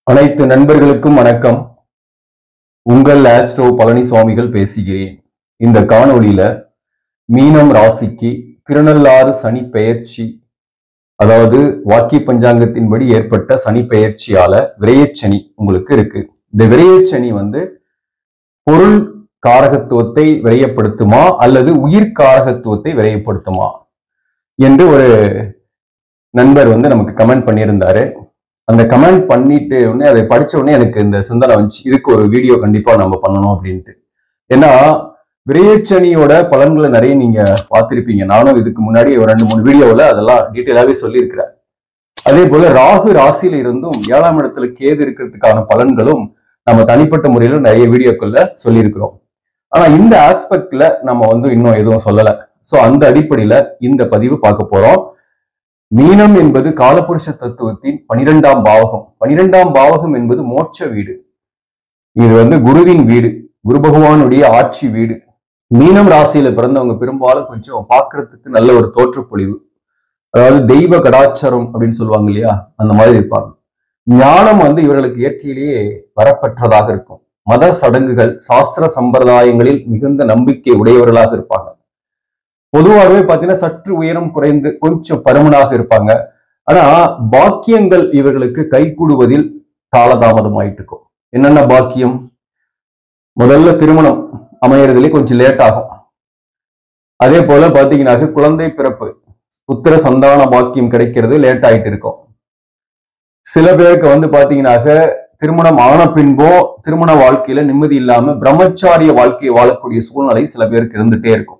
அனைத்து நண்பர்களுக்கும் வணக்கம். உங்கள் ஆஸ்ட்ரோ பழனிசுவாமிகள் பேசுகிறேன். இந்த காணொளியில மீனம் ராசிக்கு திருநள்ளாறு சனி பெயர்ச்சி, அதாவது வாக்கிய பஞ்சாங்கத்தின்படி ஏற்பட்ட சனி பெயர்ச்சியால விரயச்சனி உங்களுக்கு இருக்கு. இந்த விரயச்சனி பொருள் காரகத்துவத்தை விரயப்படுத்துமா அல்லது உயிர் காரகத்துவத்தை விரயப்படுத்துமா என்று ஒரு நண்பர் நமக்கு கமெண்ட் பண்ணியிருந்தாரு. அந்த கமெண்ட் பண்ணிட்டு உடனே அதை படிச்ச உடனே எனக்கு இந்த சிந்தனை வந்துச்சு, இதுக்கு ஒரு வீடியோ கண்டிப்பா நம்ம பண்ணணும் அப்படின்ட்டு. ஏன்னா விரயச்சனியோட பலன்களை நிறைய நீங்க பார்த்திருப்பீங்க. நானும் இதுக்கு முன்னாடி ஒரு 2-3 வீடியோவில் அதெல்லாம் டீட்டெயிலாவே சொல்லியிருக்கிறேன். அதே போல ராகு ராசியில இருந்தும் 7ஆம் இடத்துல கேது இருக்கிறதுக்கான பலன்களும் நம்ம தனிப்பட்ட முறையில நிறைய வீடியோக்கள்ல சொல்லியிருக்கிறோம். ஆனா இந்த ஆஸ்பெக்ட்ல நம்ம இன்னும் எதுவும் சொல்லல. சோ அந்த அடிப்படையில இந்த பதிவு பார்க்க போறோம். மீனம் என்பது காலபுருஷ தத்துவத்தின் 12ஆம் பாவகம். 12ஆம் பாவகம் என்பது மோட்ச வீடு. இது குருவின் வீடு, குரு பகவானுடைய ஆட்சி வீடு. மீனம் ராசியில பிறந்தவங்க பெரும்பாலும் கொஞ்சம் பார்க்கறதுக்கு நல்ல ஒரு தோற்றப்பொழிவு, அதாவது தெய்வ கடாச்சாரம் அப்படின்னு சொல்லுவாங்க இல்லையா, அந்த மாதிரி இருப்பாங்க. ஞானம் இவர்களுக்கு இயற்கையிலேயே வரப்பெற்றதாக இருக்கும். மத சடங்குகள், சாஸ்திர சம்பிரதாயங்களில் மிகுந்த நம்பிக்கை உடையவர்களாக இருப்பாங்க. பொதுவாகவே பாத்தீங்கன்னா சற்று உயரம் குறைந்து கொஞ்சம் பருமனாக இருப்பாங்க. ஆனா பாக்கியங்கள் இவர்களுக்கு கைகூடுவதில் காலதாமதம் ஆயிட்டு இருக்கும். என்னென்ன பாக்கியம்? முதல்ல திருமணம் அமையறதுல கொஞ்சம் லேட் ஆகும். அதே போல பாத்தீங்கன்னா குழந்தை பிறப்பு, புத்திர சந்தான பாக்கியம் கிடைக்கிறது லேட் ஆயிட்டு இருக்கும். சில பேருக்கு பாத்தீங்கன்னா திருமணம் ஆன பின்போ திருமண வாழ்க்கையில நிம்மதி இல்லாம பிரம்மச்சாரிய வாழ்க்கையை வாழக்கூடிய சூழ்நிலை சில பேருக்கு இருந்துட்டே இருக்கும்.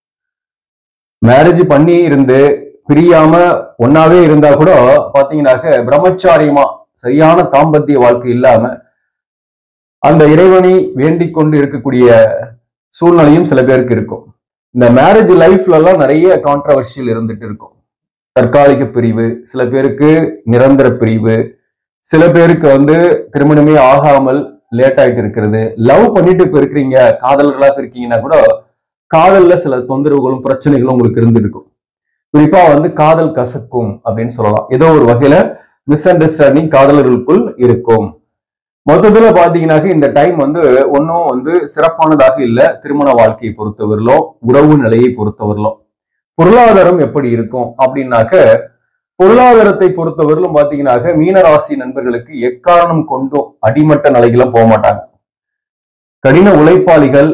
மேரேஜ் பண்ணி இருந்து பிரியாம ஒன்னாவே இருந்தா கூட பாத்தீங்கன்னாக்க பிரம்மச்சாரியமா சரியான தாம்பத்திய வாழ்க்கை இல்லாம அந்த இறைவனை வேண்டிக் கொண்டு இருக்கக்கூடிய சூழ்நிலையும் சில பேருக்கு இருக்கும். இந்த மேரேஜ் லைஃப்ல எல்லாம் நிறைய கான்ட்ரவர்ஷியல் இருந்துட்டு இருக்கும். தற்காலிக பிரிவு, சில பேருக்கு நிரந்தர பிரிவு, சில பேருக்கு திருமணமே ஆகாமல் லேட் ஆயிட்டு இருக்கிறது. லவ் பண்ணிட்டு இப்ப இருக்கிறீங்க, காதலர்களாக இருக்கீங்கன்னா கூட காதல்ல சில தொந்தரவுகளும் பிரச்சனைகளும் உங்களுக்கு இருந்திருக்கும். குறிப்பா காதல் கசக்கும் அப்படின்னு சொல்லலாம். ஏதோ ஒரு வகையில மிஸ் அண்டர்ஸ்டாண்டிங் காதலர்களுக்குள் இருக்கும். மொத்தத்துல பாத்தீங்கன்னா இந்த டைம் ஒன்னும் சிறப்பானதாக இல்ல. திருமண வாழ்க்கையை பொறுத்தவரையிலும், உறவு நிலையை பொறுத்தவரையிலும். பொருளாதாரம் எப்படி இருக்கும் அப்படின்னாக்க, பொருளாதாரத்தை பொறுத்தவரையிலும் பாத்தீங்கன்னா மீனராசி நண்பர்களுக்கு எக்காரணம் கொண்டும் அடிமட்ட நிலைக்கெல்லாம் போக மாட்டாங்க. கடின உழைப்பாளிகள்,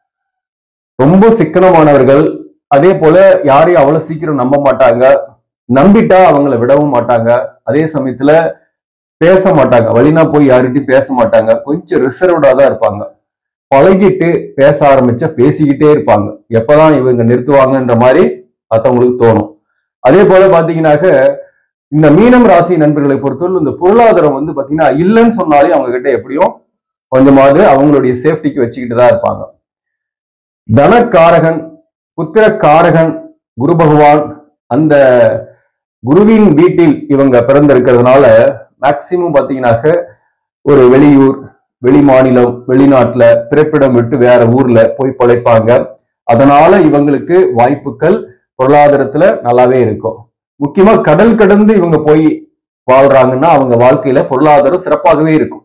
ரொம்ப சிக்கனமானவர்கள். அதே போல யாரையும் அவ்வளவு சீக்கிரம் நம்ப மாட்டாங்க. நம்பிட்டா அவங்கள விடவும் மாட்டாங்க. அதே சமயத்துல பேச மாட்டாங்க, வழினா போய் யார்கிட்டையும் பேச மாட்டாங்க. கொஞ்சம் ரிசர்வ்டா தான் இருப்பாங்க. பழகிட்டு பேச ஆரம்பிச்சா பேசிக்கிட்டே இருப்பாங்க. எப்பதான் இவங்க நிறுத்துவாங்கன்ற மாதிரி மற்றவங்களுக்கு தோணும். அதே போல பாத்தீங்கன்னாக்க இந்த மீனம் ராசி நண்பர்களை பொறுத்தவரை இந்த பொருளாதாரம் பாத்தீங்கன்னா இல்லைன்னு சொன்னாலே அவங்க கிட்ட எப்படியும் கொஞ்சமாவது அவங்களுடைய சேஃப்டிக்கு வச்சுக்கிட்டு தான் இருப்பாங்க. தனக்காரகன், புத்திரக்காரகன் குரு பகவான், அந்த குருவின் வீட்டில் இவங்க பிறந்திருக்கிறதுனால மேக்சிமம் பாத்தீங்கன்னாக்க ஒரு வெளியூர், வெளி மாநிலம், வெளிநாட்டுல பிறப்பிடம் விட்டு வேற ஊர்ல போய் பிழைப்பாங்க. அதனால இவங்களுக்கு வாய்ப்புகள் பொருளாதாரத்துல நல்லாவே இருக்கும். முக்கியமா கடல் கடந்து இவங்க போய் வாழ்றாங்கன்னா அவங்க வாழ்க்கையில பொருளாதாரம் சிறப்பாகவே இருக்கும்.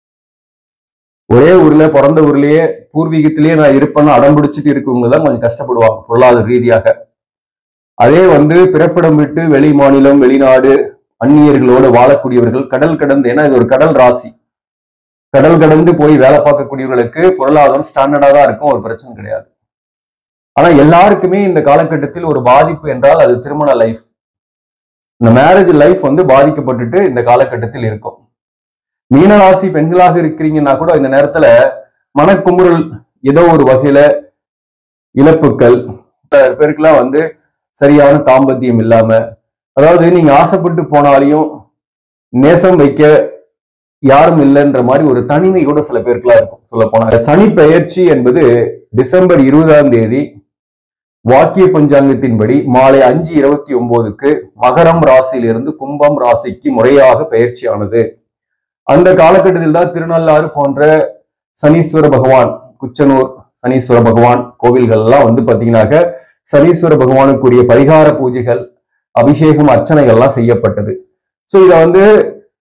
ஒரே ஊர்ல, பிறந்த ஊர்லயே, பூர்வீகத்திலேயே நான் இருப்பேன்னு அடம்பிடிச்சிட்டு இருக்கவங்க தான் கொஞ்சம் கஷ்டப்படுவாங்க பொருளாதார ரீதியாக. அதே பிறப்பிடம் விட்டு வெளி மாநிலம், வெளிநாடு, அந்நியர்களோடு வாழக்கூடியவர்கள், கடல் கடந்து, ஏன்னா இது ஒரு கடல் ராசி, கடல் கடந்து போய் வேலை பார்க்கக்கூடியவர்களுக்கு பொருளாதாரம் ஸ்டாண்டர்டா தான் இருக்கும், ஒரு பிரச்சனை கிடையாது. ஆனா எல்லாருக்குமே இந்த காலகட்டத்தில் ஒரு பாதிப்பு என்றால் அது திருமண லைஃப். இந்த மேரேஜ் லைஃப் பாதிக்கப்பட்டுட்டு இந்த காலகட்டத்தில் இருக்கும். மீனராசி பெண்களாக இருக்கிறீங்கன்னா கூட இந்த நேரத்துல மனக்குமுறல், ஏதோ ஒரு வகையில இழப்புகள், பேருக்குலாம் சரியான தாம்பத்தியம் இல்லாம, அதாவது நீங்க ஆசைப்பட்டு போனாலையும் நேசம் வைக்க யாரும் இல்லைன்ற மாதிரி ஒரு தனிமை கூட சில பேருக்குலாம் இருக்கும். சொல்ல போனா சனி பெயர்ச்சி என்பது டிசம்பர் 20ஆம் தேதி வாக்கிய பஞ்சாங்கத்தின்படி மாலை 5:29க்கு மகரம் ராசியிலிருந்து கும்பம் ராசிக்கு முறையாக பெயர்ச்சியானது. அந்த காலகட்டத்தில் தான் திருநள்ளாறு போன்ற சனீஸ்வர பகவான், குச்சனூர் சனீஸ்வர பகவான் கோவில்கள் எல்லாம் பாத்தீங்கன்னாக்க சனீஸ்வர பகவானுக்குரிய பரிகார பூஜைகள், அபிஷேகம், அர்ச்சனைகள்லாம் செய்யப்பட்டது. சோ இத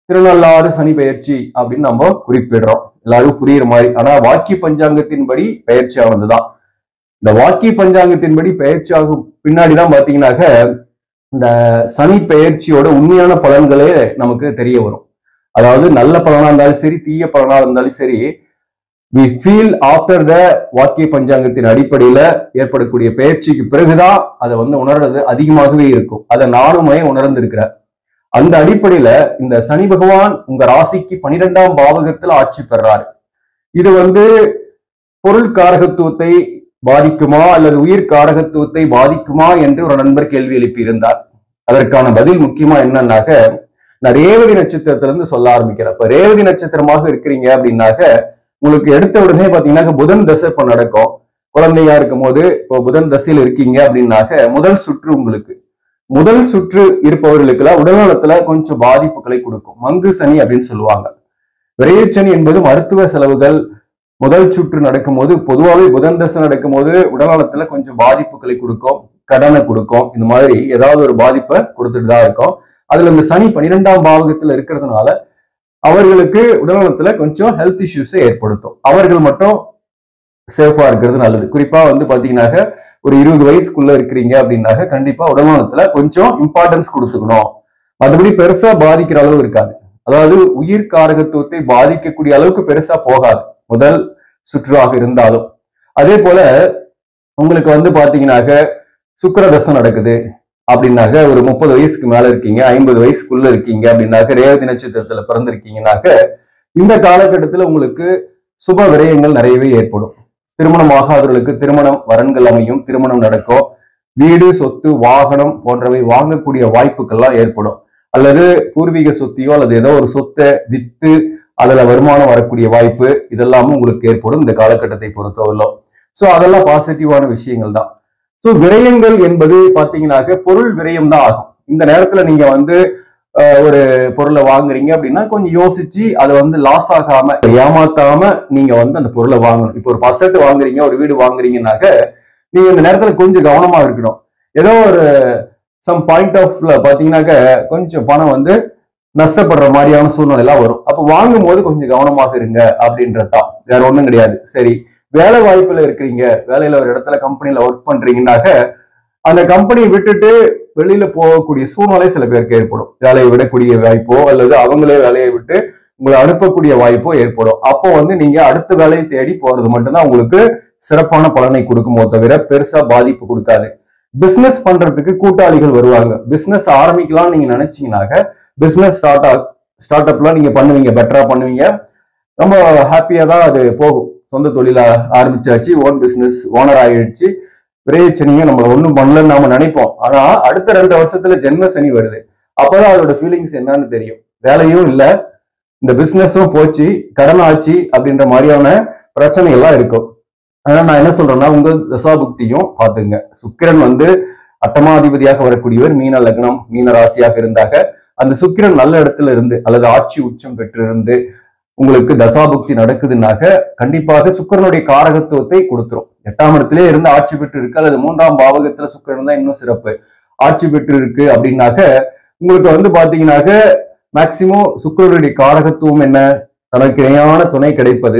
திருநள்ளாறு சனி பெயர்ச்சி அப்படின்னு நம்ம குறிப்பிடுறோம், எல்லாரும் புரியுற மாதிரி. ஆனா வாக்கிய பஞ்சாங்கத்தின்படி பெயர்ச்சி ஆனதுதான். இந்த வாக்கிய பஞ்சாங்கத்தின்படி பெயர்ச்சி ஆகும் பின்னாடிதான் பாத்தீங்கன்னாக்க இந்த சனி பெயர்ச்சியோட உண்மையான பலன்களே நமக்கு தெரிய வரும். அதாவது நல்ல பலனா இருந்தாலும் சரி, தீய பலனா இருந்தாலும் சரி, we feel after the வாக்கிய பஞ்சாங்கத்தின் அடிப்படையில ஏற்படக்கூடிய பெயர்ச்சிக்கு பிறகுதான் அதை உணர்றது அதிகமாகவே இருக்கும். அதை நானுமே உணர்ந்திருக்கிறேன். அந்த அடிப்படையில இந்த சனி பகவான் உங்க ராசிக்கு 12ஆம் பாவகத்துல ஆட்சி பெறாரு. இது பொருள் காரகத்துவத்தை பாதிக்குமா அல்லது உயிர் காரகத்துவத்தை பாதிக்குமா என்று ஒரு நண்பர் கேள்வி எழுப்பியிருந்தார். அதற்கான பதில் முக்கியமா என்னன்னாக்க, நான் ரேவதி நட்சத்திரத்திலிருந்து சொல்ல ஆரம்பிக்கிறேன். இப்ப ரேவதி நட்சத்திரமாக இருக்கிறீங்க அப்படின்னாக்க உங்களுக்கு எடுத்த உடனே பாத்தீங்கன்னா புதன் தசை இப்ப நடக்கும். குழந்தையா இருக்கும் போது இப்போ புதன் தசையில் இருக்கீங்க அப்படின்னாக்க முதல் சுற்று இருப்பவர்களுக்கு உடல்நலத்துல கொஞ்சம் பாதிப்புகளை கொடுக்கும். மங்கு சனி அப்படின்னு சொல்லுவாங்க. விரையச்சனி என்பது மருத்துவ செலவுகள். முதல் சுற்று நடக்கும் போது பொதுவாகவே புதன் தசை நடக்கும் போது உடல்நலத்துல கொஞ்சம் பாதிப்புகளை கொடுக்கும், கடனை கொடுக்கும், இந்த மாதிரி ஏதாவது ஒரு பாதிப்பை கொடுத்துட்டு தான் இருக்கும். அதுல இந்த சனி 12ஆம் பாவகத்துல இருக்கிறதுனால அவர்களுக்கு உடல்நலத்துல கொஞ்சம் ஹெல்த் இஷ்யூஸை ஏற்படுத்தும். அவர்கள் மட்டும் சேஃபா இருக்கிறது நல்லது. குறிப்பா பாத்தீங்கன்னாக்க ஒரு 20 வயசுக்குள்ள இருக்கிறீங்க அப்படின்னாக்க கண்டிப்பா உடல்நலத்துல கொஞ்சம் இம்பார்ட்டன்ஸ் கொடுத்துக்கணும். மற்றபடி பெருசா பாதிக்கிற அளவு இருக்காது. அதாவது உயிர் காரகத்துவத்தை பாதிக்கக்கூடிய அளவுக்கு பெருசா போகாது முதல் சுற்றாக இருந்தாலும். அதே போல உங்களுக்கு பாத்தீங்கன்னாக்க சுக்கிர தசை நடக்குது அப்படின்னாக்க ஒரு 30 வயசுக்கு மேல இருக்கீங்க, 50 வயசுக்குள்ள இருக்கீங்க அப்படின்னாக்க, ரேவதி நட்சத்திரத்துல பிறந்திருக்கீங்கன்னாக்க இந்த காலகட்டத்துல உங்களுக்கு சுப விரயங்கள் நிறையவே ஏற்படும். திருமணம் ஆகாதவர்களுக்கு திருமணம் வரன்கள் அமையும், திருமணம் நடக்கும். வீடு, சொத்து, வாகனம் போன்றவை வாங்கக்கூடிய வாய்ப்புகள்லாம் ஏற்படும். அல்லது பூர்வீக சொத்தையோ அல்லது ஏதோ ஒரு சொத்தை வித்து அதுல வருமானம் வரக்கூடிய வாய்ப்பு இதெல்லாமும் உங்களுக்கு ஏற்படும் இந்த காலகட்டத்தை பொறுத்தவரை. சோ அதெல்லாம் பாசிட்டிவான விஷயங்கள் தான். சோ விரயங்கள் என்பது பாத்தீங்கன்னாக்க பொருள் விரயம் தான் ஆகும். இந்த நேரத்துல நீங்க ஒரு பொருளை வாங்குறீங்க அப்படின்னா கொஞ்சம் யோசிச்சு அதை லாஸ் ஆகாம ஏமாத்தாம நீங்க அந்த பொருளை வாங்கணும். இப்போ ஒரு பசட்டு வாங்குறீங்க, ஒரு வீடு வாங்குறீங்கன்னாக்க நீங்க இந்த நேரத்துல கொஞ்சம் கவனமா இருக்கணும். ஏதோ ஒரு சம் பாயிண்ட் ஆஃப்ல பாத்தீங்கன்னாக்க கொஞ்சம் பணம் நஷ்டப்படுற மாதிரியான சூழ்நிலை எல்லாம் வரும். அப்ப வாங்கும் போது கொஞ்சம் கவனமாக இருங்க அப்படின்றதுதான், வேற ஒண்ணும் கிடையாது. சரி, வேலை வாய்ப்புல இருக்கிறீங்க, வேலையில ஒரு இடத்துல கம்பெனில ஒர்க் பண்றீங்கன்னாக்க அந்த கம்பெனியை விட்டுட்டு வெளியில போகக்கூடிய சூழ்நிலை சில பேருக்கு ஏற்படும். வேலையை விடக்கூடிய வாய்ப்போ அல்லது அவங்களே வேலையை விட்டு உங்களை அனுப்பக்கூடிய வாய்ப்போ ஏற்படும். அப்போ நீங்க அடுத்த வேலையை தேடி போறது மட்டும்தான் உங்களுக்கு சிறப்பான பலனை கொடுக்குமோ தவிர பெருசா பாதிப்பு கொடுக்காது. பிசினஸ் பண்றதுக்கு கூட்டாளிகள் வருவாங்க. பிசினஸ் ஆரம்பிக்கலாம்னு நீங்க நினைச்சீங்கன்னாக்க பிசினஸ் ஸ்டார்ட் அப்லாம் நீங்க பண்ணுவீங்க, பெட்டரா பண்ணுவீங்க, ரொம்ப ஹாப்பியா தான் அது போகும். சொந்த தொழில ஆரம்பிச்சாச்சு, ஓன் பிசினஸ் ஓனர் ஆயிடுச்சு, விரையச்சனியும் நம்மள ஒண்ணும் பண்ணலன்னு நாம நினைப்போம். ஆனா அடுத்த 2 வருஷத்துல ஜென்ம சனி வருது. அப்பதான் அதோட ஃபீலிங்ஸ் என்னன்னு தெரியும். வேலையும் இல்ல, இந்த பிசினஸும் போச்சு, கடன் ஆச்சு அப்படின்ற மாதிரியான பிரச்சனை எல்லாம் இருக்கும். ஆனா நான் என்ன சொல்றேன்னா, உங்க தசாபுக்தியும் பாத்துங்க. சுக்கிரன் அட்டமாதிபதியாக வரக்கூடியவர் மீன லக்னம், மீன ராசியாக இருந்தாக அந்த சுக்கிரன் நல்ல இடத்துல இருந்து அல்லது ஆட்சி உச்சம் பெற்று இருந்து உங்களுக்கு தசாபுக்தி நடக்குதுன்னாக்க கண்டிப்பாக சுக்கிரனுடைய காரகத்துவத்தை கொடுத்துரும். 8ஆம் இடத்திலே இருந்து ஆட்சி பெற்று இருக்கு அல்லது 3ஆம் பாவகத்துல சுக்கிரன் தான் இன்னும் சிறப்பு, ஆட்சி பெற்று இருக்கு அப்படின்னாக்க உங்களுக்கு பாத்தீங்கன்னாக்க மேக்சிமம் சுக்கிரனுடைய காரகத்துவம் என்ன, தனக்கு இணையான துணை கிடைப்பது,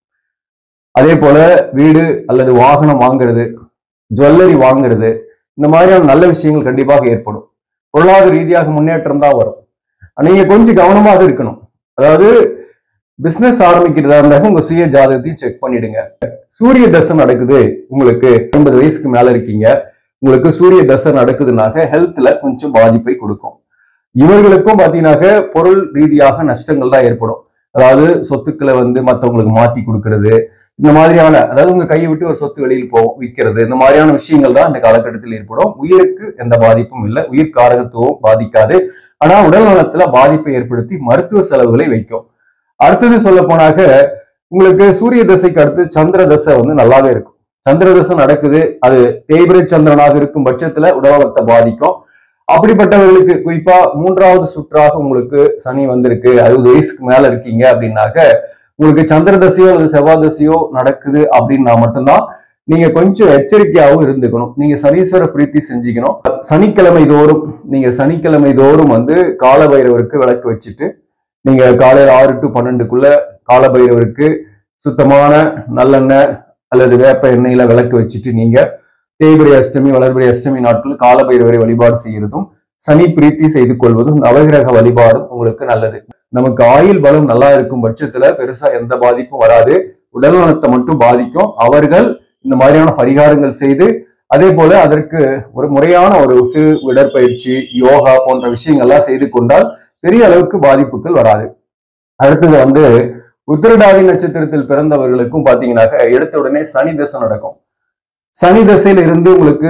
அதே போல வீடு அல்லது வாகனம் வாங்குறது, ஜுவல்லரி வாங்குறது, இந்த மாதிரியான நல்ல விஷயங்கள் கண்டிப்பாக ஏற்படும். பொருளாதார ரீதியாக முன்னேற்றம் தான் வரும். நீங்க கொஞ்சம் கவனமாக இருக்கணும். அதாவது பிசினஸ் ஆரம்பிக்கிறதா இருந்தாலும் உங்க சுய ஜாதகத்தையும் செக் பண்ணிடுங்க. சூரிய தசை நடக்குது, உங்களுக்கு 50 வயசுக்கு மேல இருக்கீங்க, உங்களுக்கு சூரிய தசை நடக்குதுனாக்க ஹெல்த்ல கொஞ்சம் பாதிப்பை கொடுக்கும். இவர்களுக்கும் பாத்தீங்கன்னாக்க பொருள் ரீதியாக நஷ்டங்கள் தான் ஏற்படும். அதாவது சொத்துக்களை மற்றவங்களுக்கு மாத்தி கொடுக்கறது, இந்த மாதிரியான, அதாவது உங்க கையை விட்டு ஒரு சொத்து வெளியில் போகும், விற்கிறது, இந்த மாதிரியான விஷயங்கள் தான் இந்த காலகட்டத்தில் ஏற்படும். உயிருக்கு எந்த பாதிப்பும் இல்லை, உயிர் காரகத்துவம் பாதிக்காது. ஆனா உடல் நலத்துல பாதிப்பை ஏற்படுத்தி மருத்துவ செலவுகளை வைக்கும். அடுத்தது சொல்ல போனாக்க உங்களுக்கு சூரிய தசைக்கு அடுத்து சந்திர தசை நல்லாவே இருக்கும். சந்திர தசை நடக்குது, அது தேய்பிரை சந்திரனாக இருக்கும் பட்சத்துல உடல்நலத்தை பாதிக்கும். அப்படிப்பட்டவர்களுக்கு குறிப்பா 3வது சுற்றாக உங்களுக்கு சனி வந்திருக்கு, 60 வயசுக்கு மேல இருக்கீங்க அப்படின்னாக்க உங்களுக்கு சந்திர தசையோ அல்லது செவ்வாய் தசையோ நடக்குது அப்படின்னா மட்டும்தான் நீங்க கொஞ்சம் எச்சரிக்கையாகவும் இருந்துக்கணும். நீங்க சனீஸ்வர பிரீத்தி செஞ்சுக்கணும். சனிக்கிழமை தோறும் கால பைரவருக்கு விளக்கு வச்சுட்டு நீங்க காலையில 6 to 12க்குள்ள காலபைரவருக்கு சுத்தமான நல்லெண்ணெய் அல்லது வேப்ப எண்ணெயில விளக்கு வச்சுட்டு நீங்க தேய்பிரை அஷ்டமி வளர்பிறை அஷ்டமி நாட்கள் காலபைரவரை வழிபாடு செய்யறதும் சனி பிரீத்தி செய்து கொள்வதும் நவகிரக வழிபாடும் உங்களுக்கு நல்லது. நமக்கு ஆயுள் பலம் நல்லா இருக்கும் பட்சத்துல பெருசா எந்த பாதிப்பும் வராது. உடல் நலத்தை மட்டும் பாதிக்கும். அவர்கள் இந்த மாதிரியான பரிகாரங்கள் செய்து அதே போல அதற்கு ஒரு முறையான ஒரு சிறு உடற்பயிற்சி யோகா போன்ற விஷயங்கள்லாம் செய்து கொண்டால் பெரிய அளவுக்கு பாதிப்புகள் வராது. அடுத்தது வந்து உத்திரட்டாதி நட்சத்திரத்தில் பிறந்தவர்களுக்கும் பாத்தீங்கன்னாக்க எடுத்த உடனே சனி தசை நடக்கும். சனி தசையில இருந்து உங்களுக்கு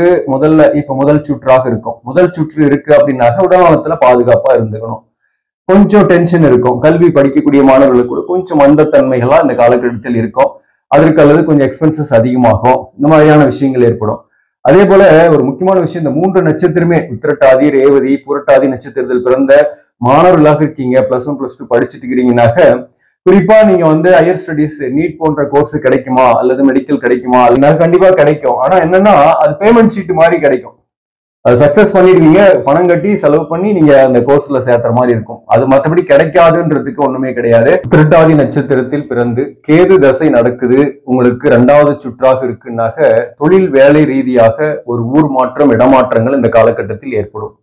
முதல் சுற்றாக இருக்கும். முதல் சுற்று இருக்கு அப்படின்னாக்க உடல்நலத்துல பாதுகாப்பா இருந்துக்கணும். கொஞ்சம் டென்ஷன் இருக்கும். கல்வி படிக்கக்கூடிய மாணவர்களுக்கு கூட கொஞ்சம் மந்தத்தன்மைகளா இந்த காலகட்டத்தில் இருக்கும். அதற்கு அல்லது கொஞ்சம் எக்ஸ்பென்சஸ் அதிகமாகும். இந்த மாதிரியான விஷயங்கள் ஏற்படும். அதே போல ஒரு முக்கியமான விஷயம், இந்த 3 நட்சத்திரமே உத்திரட்டாதி ரேவதி புரட்டாதி நட்சத்திரத்தில் பிறந்த மாணவர்களாக இருக்கீங்க, +1 +2 படிச்சுட்டு இருக்கிறீங்கன்னாக்க குறிப்பா நீங்க வந்து ஹையர் ஸ்டடிஸ் நீட் போன்ற கோர்ஸ் கிடைக்குமா அல்லது மெடிக்கல் கிடைக்குமா அது கண்டிப்பா கிடைக்கும். ஆனா என்னன்னா அது பேமெண்ட் ஷீட் மாதிரி கிடைக்கும். அது சக்சஸ் பண்ணிருக்கீங்க, பணம் கட்டி செலவு பண்ணி நீங்க அந்த கோர்ஸ்ல சேர்த்துற மாதிரி இருக்கும். அது மற்றபடி கிடைக்காதுன்றதுக்கு ஒண்ணுமே கிடையாது. உத்திரட்டாதி நட்சத்திரத்தில் பிறந்து கேது தசை நடக்குது, உங்களுக்கு 2வது சுற்றாக இருக்குன்னாக்க தொழில் வேலை ரீதியாக ஒரு ஊர் மாற்றம் இடமாற்றங்கள் இந்த காலகட்டத்தில் ஏற்படும்.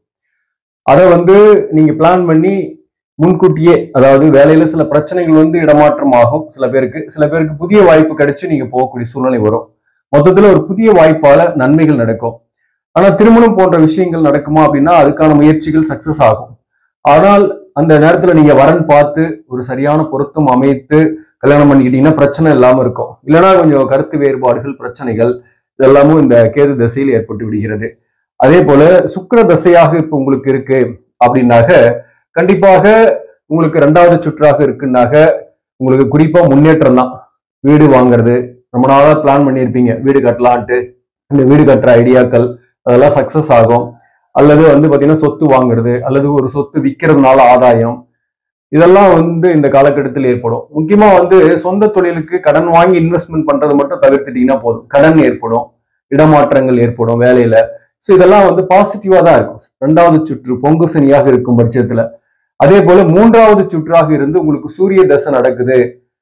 அதை வந்து நீங்க பிளான் பண்ணி முன்கூட்டியே, அதாவது வேலையில சில பிரச்சனைகள் வந்து இடமாற்றம் ஆகும். சில பேருக்கு புதிய வாய்ப்பு கிடைச்சு நீங்க போகக்கூடிய சூழ்நிலை வரும். மொத்தத்துல ஒரு புதிய வாய்ப்பால நன்மைகள் நடக்கும். ஆனா திருமணம் போன்ற விஷயங்கள் நடக்குமா அப்படின்னா அதுக்கான முயற்சிகள் சக்சஸ் ஆகும். ஆனால் அந்த நேரத்துல நீங்க வரன் பார்த்து ஒரு சரியான பொருத்தம் அமைத்து கல்யாணம் பண்ணிக்கிட்டீங்கன்னா பிரச்சனை இல்லாம இருக்கும். இல்லைன்னா கொஞ்சம் கருத்து வேறுபாடுகள் பிரச்சனைகள் இதெல்லாமும் இந்த கேது தசையில் ஏற்பட்டு விடுகிறது. அதே போல சுக்கிர தசையாக இப்ப உங்களுக்கு இருக்கு அப்படின்னாக்க கண்டிப்பாக உங்களுக்கு 2வது சுற்றாக இருக்குன்னாக்க உங்களுக்கு குறிப்பா முன்னேற்றம் தான். வீடு வாங்குறது, ரொம்ப நாளா பிளான் பண்ணியிருப்பீங்க வீடு கட்டலான்ட்டு, இந்த வீடு கட்டுற ஐடியாக்கள் அதெல்லாம் சக்சஸ் ஆகும். அல்லது வந்து பாத்தீங்கன்னா சொத்து வாங்குறது அல்லது ஒரு சொத்து விற்கிறதுனால ஆதாயம், இதெல்லாம் வந்து இந்த காலகட்டத்தில் ஏற்படும். முக்கியமா வந்து சொந்த தொழிலுக்கு கடன் வாங்கி இன்வெஸ்ட்மெண்ட் பண்றது மட்டும் தவிர்த்துட்டீங்கன்னா போதும். கடன் ஏற்படும், இடமாற்றங்கள் ஏற்படும் வேலையில. சோ இதெல்லாம் வந்து பாசிட்டிவா தான் இருக்கும் 2வது சுற்று பொங்கு சனியாக இருக்கும் பட்சத்துல. அதே போல 3வது சுற்றாக இருந்து உங்களுக்கு சூரிய தசை நடக்குது,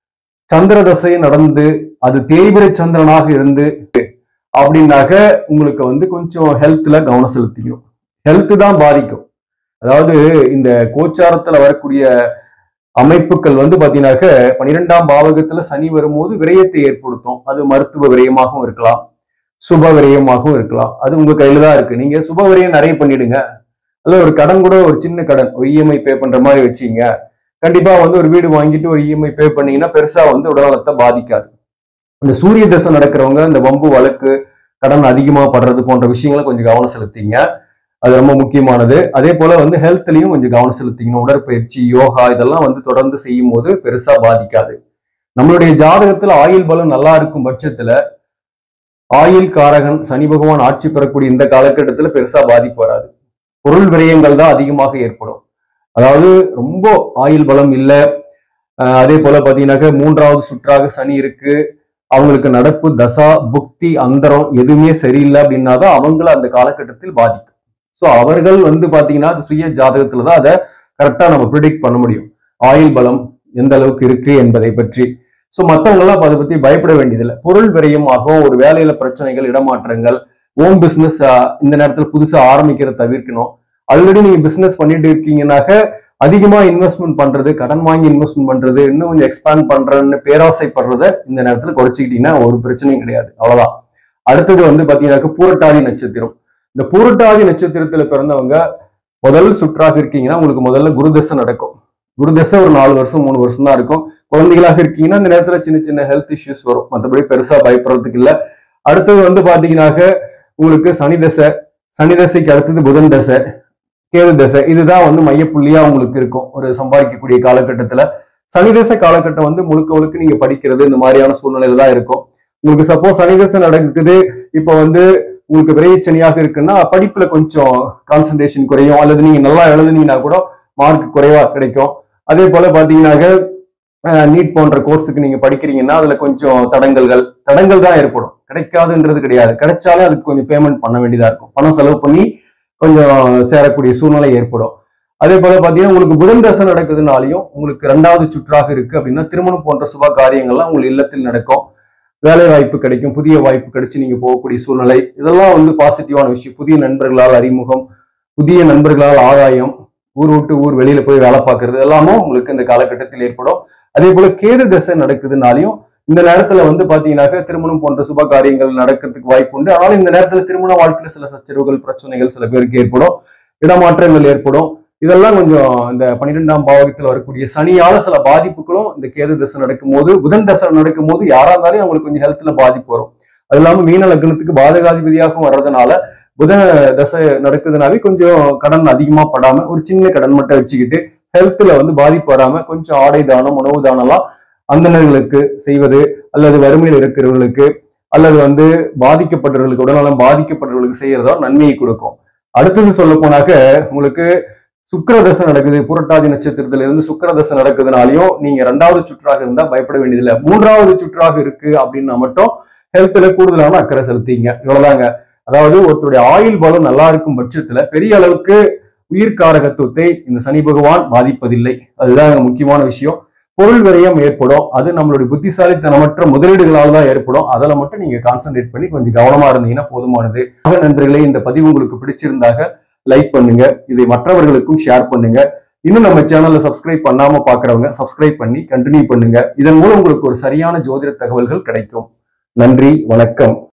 சந்திர தசை நடந்து அது தேய்பிரை சந்திரனாக இருந்து அப்படின்னாக்க உங்களுக்கு வந்து கொஞ்சம் ஹெல்த்ல கவனம் செலுத்திக்கணும். ஹெல்த் தான் பாதிக்கும். அதாவது இந்த கோச்சாரத்துல வரக்கூடிய அமைப்புகள் வந்து பாத்தீங்கன்னாக்க 12ஆம் பாவகத்துல சனி வரும்போது விரயத்தை ஏற்படுத்தும். அது மருத்துவ விரயமாகவும் இருக்கலாம், சுப விரயமாகவும் இருக்கலாம். அது உங்க கையில தான் இருக்கு. நீங்க சுப விரயம் நிறைய பண்ணிடுங்க. அல்ல ஒரு கடன் கூட ஒரு சின்ன கடன் ஒரு இஎம்ஐ பே பண்ற மாதிரி வச்சீங்க, கண்டிப்பா வந்து ஒரு வீடு வாங்கிட்டு ஒரு இஎம்ஐ பே பண்ணீங்கன்னா பெருசா வந்து உடல்நலத்தை பாதிக்காது. இந்த சூரிய தசை நடக்கிறவங்க இந்த வம்பு வழக்கு கடன் அதிகமா படுறது போன்ற விஷயங்களை கொஞ்சம் கவனம் செலுத்திங்க. அது ரொம்ப முக்கியமானது. அதே போல வந்து ஹெல்த்லயும் கொஞ்சம் கவனம் செலுத்திக்கணும். உடற்பயிற்சி யோகா இதெல்லாம் வந்து தொடர்ந்து செய்யும் போது பெருசா பாதிக்காது. நம்மளுடைய ஜாதகத்துல ஆயுள் பலம் நல்லா இருக்கும் பட்சத்துல ஆயுள் காரகன் சனி பகவான் ஆட்சி பெறக்கூடிய இந்த காலகட்டத்துல பெருசா பாதிப்பு வராது. பொருள் விரயங்கள் தான் அதிகமாக ஏற்படும். அதாவது ரொம்ப ஆயுள் பலம் இல்லை, அதே போல பாத்தீங்கன்னாக்க 3வது சுற்றாக சனி இருக்கு, அவங்களுக்கு நடப்பு தசா புக்தி அந்தரம் எதுவுமே சரியில்லை அப்படின்னாதான் அவங்கள அந்த காலகட்டத்தில் பாதிக்கும். சோ அவர்கள் வந்து பாத்தீங்கன்னா சுய ஜாதகத்துலதான் அதை கரெக்டா நம்ம ப்ரிடிக்ட் பண்ண முடியும், ஆயுள் பலம் எந்த அளவுக்கு இருக்கு என்பதை பற்றி. சோ மத்தவங்க எல்லாம் அதை பத்தி பயப்பட வேண்டியதில்லை. பொருள் விரயமாகவும் ஒரு வேலையில பிரச்சனைகள் இடமாற்றங்கள், ஓன் பிசினஸ் இந்த நேரத்துல புதுசா ஆரம்பிக்கிறத தவிர்க்கணும். ஆல்ரெடி நீங்க பிசினஸ் பண்ணிட்டு இருக்கீங்கன்னாக்க அதிகமா இன்வெஸ்ட்மெண்ட் பண்றது, கடன் வாங்கி இன்வெஸ்ட்மெண்ட் பண்றது, இன்னும் கொஞ்சம் எக்ஸ்பேண்ட் பண்றேன்னு பேராசைப்படுறத இந்த நேரத்துல குறைச்சிக்கிட்டீங்கன்னா ஒரு பிரச்சனையும் கிடையாது. அவ்வளவுதான். அடுத்தது வந்து பாத்தீங்கன்னாக்க பூரட்டாதி நட்சத்திரம். இந்த பூரட்டாதி நட்சத்திரத்துல பிறந்தவங்க முதல் சுற்றாக இருக்கீங்கன்னா உங்களுக்கு முதல்ல குருதசை நடக்கும். குருதசை ஒரு 4 வருஷம் 3 வருஷம் தான் இருக்கும். குழந்தைகளாக இருக்கீங்கன்னா இந்த நேரத்துல சின்ன சின்ன ஹெல்த் இஷ்யூஸ் வரும், மற்றபடி பெருசா பயப்படுறதுக்கு இல்லை. அடுத்தது வந்து பாத்தீங்கன்னாக்க உங்களுக்கு சனி தசை, சனி தசைக்கு அடுத்தது புதன் தசை, கேது தசை, இதுதான் வந்து மையப்புள்ளியா உங்களுக்கு இருக்கும் ஒரு சம்பாதிக்கக்கூடிய காலகட்டத்துல. சனி தசை காலகட்டம் வந்து முழுக்க நீங்க படிக்கிறது இந்த மாதிரியான சூழ்நிலையில தான் இருக்கும். உங்களுக்கு சப்போஸ் சனி தசை நடக்குது, இப்ப வந்து உங்களுக்கு விரைச்சனியாக இருக்குன்னா படிப்புல கொஞ்சம் கான்சன்ட்ரேஷன் குறையும், அல்லது நீங்க நல்லா எழுதுனீங்கன்னா கூட மார்க் குறைவா கிடைக்கும். அதே போல பாத்தீங்கன்னாக்க நீட் போன்ற கோர்ஸுக்கு நீங்க படிக்கிறீங்கன்னா அதுல கொஞ்சம் தடங்கள் தான் ஏற்படும். கிடைக்காதுன்றது கிடையாது, கிடைச்சாலே அதுக்கு கொஞ்சம் பேமெண்ட் பண்ண வேண்டியதா இருக்கும். பணம் செலவு பண்ணி கொஞ்சம் சேரக்கூடிய சூழ்நிலை ஏற்படும். அதே போல பாத்தீங்கன்னா உங்களுக்கு புதன் தசை நடக்குதுனாலையும் உங்களுக்கு 2வது சுற்றாக இருக்கு அப்படின்னா திருமணம் போன்ற சுப காரியங்கள்லாம் உங்கள் இல்லத்தில் நடக்கும். வேலை வாய்ப்பு கிடைக்கும், புதிய வாய்ப்பு கிடைச்சு நீங்க போகக்கூடிய சூழ்நிலை, இதெல்லாம் வந்து பாசிட்டிவான விஷயம். புதிய நண்பர்களால் அறிமுகம், புதிய நண்பர்களால் ஆதாயம், ஊர் விட்டு ஊர் வெளியில போய் வேலை பார்க்கறது எல்லாமும் உங்களுக்கு இந்த காலகட்டத்தில் ஏற்படும். அதே போல கேது தசை நடக்குதுனாலையும் இந்த நேரத்துல வந்து பாத்தீங்கன்னாக்க திருமணம் போன்ற சுப காரியங்கள் நடக்கிறதுக்கு வாய்ப்பு உண்டு. ஆனாலும் இந்த நேரத்துல திருமண வாழ்க்கையில சில சச்சரவுகள், பிரச்சனைகள் சில பேருக்கு ஏற்படும், இடமாற்றங்கள் ஏற்படும். இதெல்லாம் கொஞ்சம் இந்த 12ஆம் பாவகத்தில் வரக்கூடிய சனியால சில பாதிப்புகளும் இந்த கேது தசை நடக்கும் போது, புதன் தசை நடக்கும் போது யாரா இருந்தாலும் அவங்களுக்கு கொஞ்சம் ஹெல்த்ல பாதிப்பு வரும். அது இல்லாம மீன லக்னத்துக்கு பாதகாதிபதியாகவும் வர்றதுனால புதன் தசை நடக்குதுனாவே கொஞ்சம் கடன் அதிகமா படாம ஒரு சின்ன கடன் மட்டும் வச்சுக்கிட்டு ஹெல்த்ல வந்து பாதிப்பு வராம கொஞ்சம் ஆடை தானம், உணவு தானம்லாம் அந்தணர்களுக்கு செய்வது, அல்லது வறுமையில் இருக்கிறவர்களுக்கு, அல்லது வந்து பாதிக்கப்பட்டவர்களுக்கு, உடல்நலம் பாதிக்கப்பட்டவர்களுக்கு செய்யறதோ நன்மையை கொடுக்கும். அடுத்தது சொல்ல போனாக்க உங்களுக்கு சுக்கிரதசை நடக்குது, புரட்டாதி நட்சத்திரத்துல இருந்து சுக்கிரதசை நடக்குதுனாலையும் நீங்க 2வது சுற்றாக இருந்தா பயப்பட வேண்டியதில்லை. 3வது சுற்றாக இருக்கு அப்படின்னா மட்டும் ஹெல்த்ல கூடுதலான அக்கறை செலுத்திங்க. இவ்வளவுதாங்க. அதாவது ஒருத்தருடைய ஆயுள் பலம் நல்லா இருக்கும் பட்சத்துல பெரிய அளவுக்கு உயிர்காரகத்துவத்தை இந்த சனி பகவான் பாதிப்பதில்லை. அதுதான் முக்கியமான விஷயம். பொருள் விரயம் ஏற்படும், அது நம்மளுடைய புத்திசாலித்தனமற்ற முதலீடுகளால் தான் ஏற்படும். அதில் மட்டும் நீங்க கான்சென்ட்ரேட் பண்ணி கொஞ்சம் கவனமா இருந்தீங்கன்னா போதுமானது. நண்பர்களே, இந்த பதிவு உங்களுக்கு பிடிச்சிருந்தாக லைக் பண்ணுங்க, இதை மற்றவர்களுக்கும் ஷேர் பண்ணுங்க. இன்னும் நம்ம சேனல்ல சப்ஸ்கிரைப் பண்ணாம பாக்குறவங்க சப்ஸ்கிரைப் பண்ணி கண்டினியூ பண்ணுங்க. இதன் மூலம் உங்களுக்கு ஒரு சரியான ஜோதிட தகவல்கள் கிடைக்கும். நன்றி, வணக்கம்.